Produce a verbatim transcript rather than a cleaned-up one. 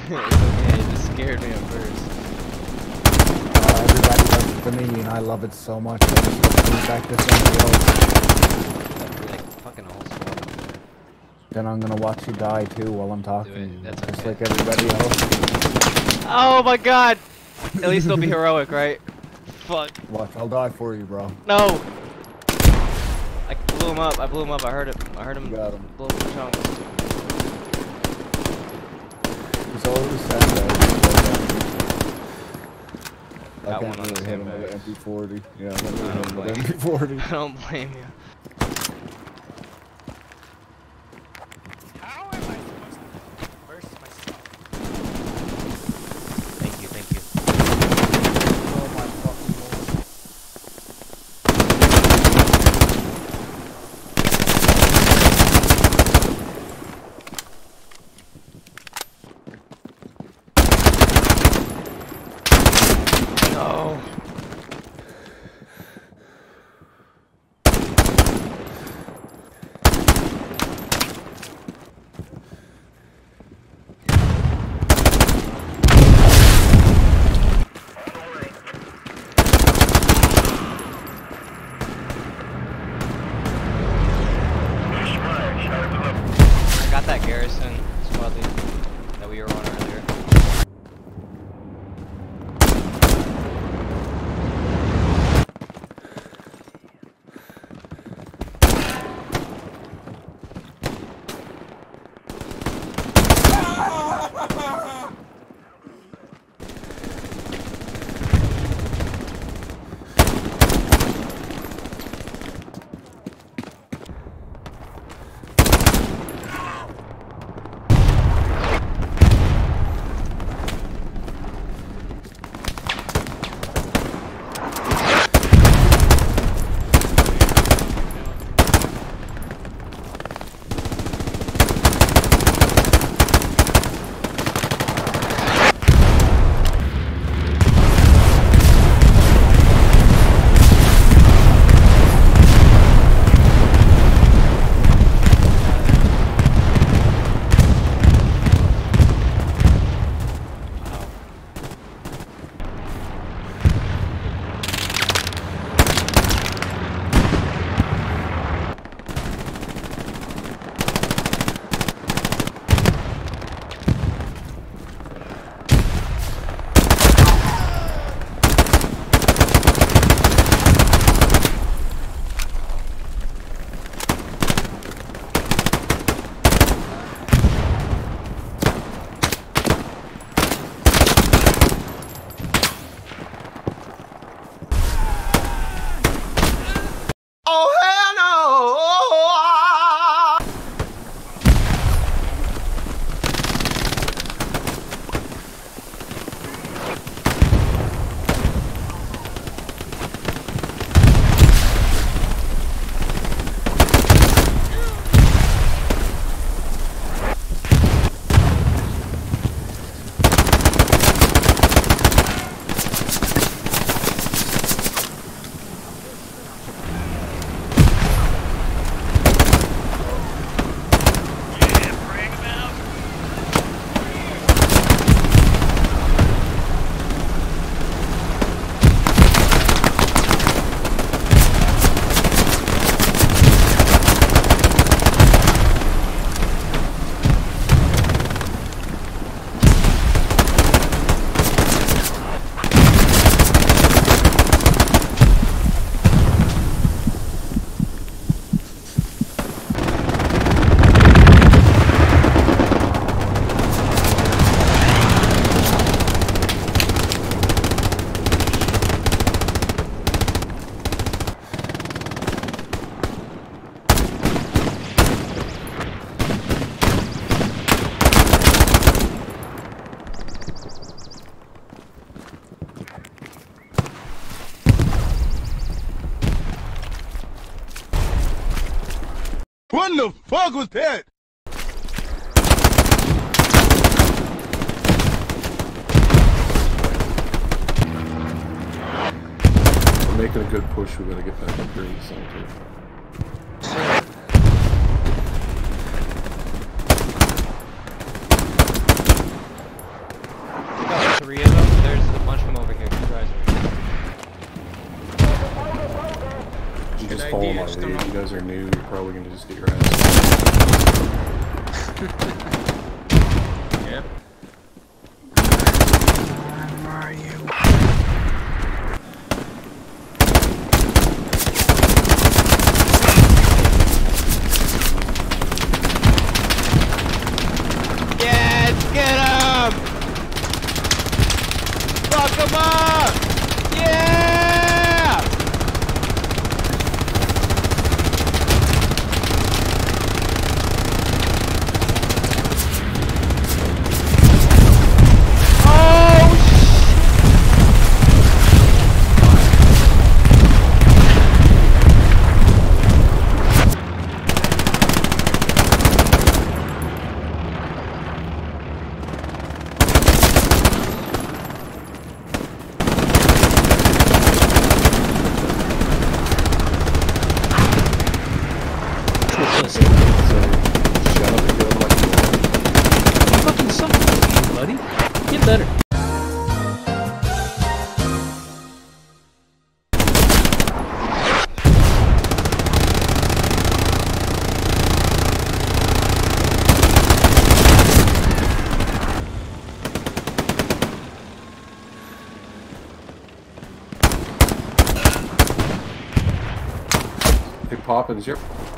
okay, it just scared me at first. Uh, everybody loves it to me, and I love it so much. I just going back to somebody else. That'd be like fucking awesome. Then I'm gonna watch you die too while I'm talking. Do it. That's just okay. like everybody else. Oh my god! At least it'll be heroic, right? Fuck. Watch, I'll die for you, bro. No! I blew him up. I blew him up. I heard it. I heard him. You got him. Blow up the chunks. He's always sad though. I Got can't one on really the hit him same with base. an M P forty. Yeah, I'm not I really don't hit him with blame an M P forty. I don't blame you. How am I supposed to burst myself? Thank you, thank you. Oh my fucking lord. No. I got that garrison squad lead that we were on earlier. What in the fuck was that? We're making a good push. We gotta get back up here in the center. follow my esto lead. no. You guys are new. You're probably gonna just get your ass. Yep. Where are you? Yes, get him! Fuck him up! Yeah! Oh, So, shut up and get like you want. Fucking something, buddy. Get better. Hey, Poppins, yep.